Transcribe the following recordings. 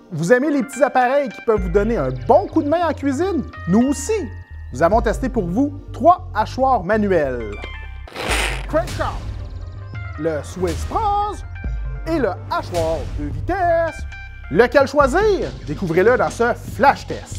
Vous aimez les petits appareils qui peuvent vous donner un bon coup de main en cuisine? Nous aussi! Nous avons testé pour vous 3 hachoirs manuels. Crank Shop, le Swiss Prose et le hachoir 2 vitesses. Lequel choisir? Découvrez-le dans ce flash test.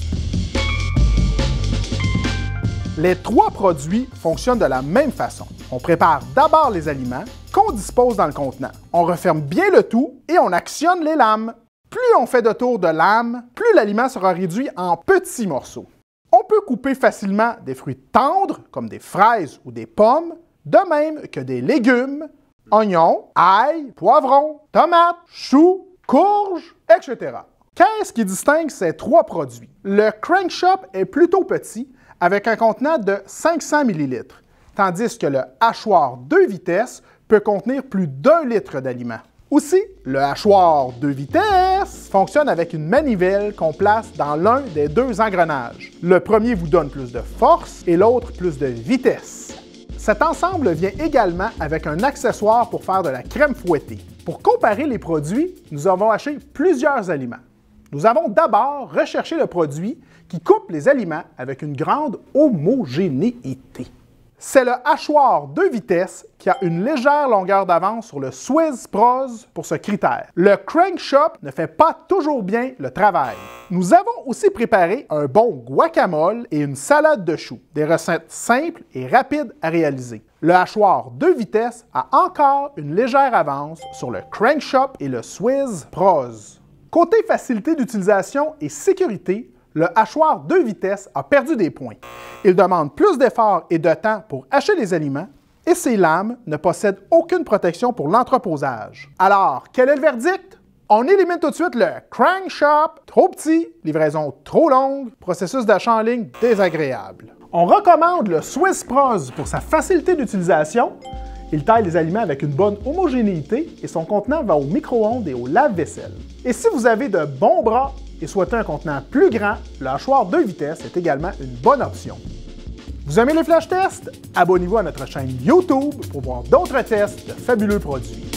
Les 3 produits fonctionnent de la même façon. On prépare d'abord les aliments qu'on dispose dans le contenant. On referme bien le tout et on actionne les lames. Plus on fait de tours de lames, plus l'aliment sera réduit en petits morceaux. On peut couper facilement des fruits tendres, comme des fraises ou des pommes, de même que des légumes, oignons, ail, poivrons, tomates, choux, courges, etc. Qu'est-ce qui distingue ces 3 produits? Le Crank Shop est plutôt petit, avec un contenant de 500 ml, tandis que le hachoir 2 vitesses peut contenir plus d'1 litre d'aliments. Aussi, le hachoir 2 vitesses fonctionne avec une manivelle qu'on place dans l'un des 2 engrenages. Le premier vous donne plus de force et l'autre plus de vitesse. Cet ensemble vient également avec un accessoire pour faire de la crème fouettée. Pour comparer les produits, nous avons acheté plusieurs aliments. Nous avons d'abord recherché le produit qui coupe les aliments avec une grande homogénéité. C'est le hachoir 2 vitesses qui a une légère longueur d'avance sur le Swiss Prose pour ce critère. Le Crank Shop ne fait pas toujours bien le travail. Nous avons aussi préparé un bon guacamole et une salade de choux, des recettes simples et rapides à réaliser. Le hachoir 2 vitesses a encore une légère avance sur le Crank Shop et le Swiss Prose. Côté facilité d'utilisation et sécurité, le hachoir 2 vitesses a perdu des points. Il demande plus d'efforts et de temps pour hacher les aliments et ses lames ne possèdent aucune protection pour l'entreposage. Alors, quel est le verdict? On élimine tout de suite le Crank Shop, trop petit, livraison trop longue, processus d'achat en ligne désagréable. On recommande le Swiss Prose pour sa facilité d'utilisation. Il taille les aliments avec une bonne homogénéité et son contenant va au micro-ondes et au lave-vaisselle. Et si vous avez de bons bras et souhaitez un contenant plus grand, le hachoir 2 vitesses est également une bonne option. Vous aimez les flash tests? Abonnez-vous à notre chaîne YouTube pour voir d'autres tests de fabuleux produits.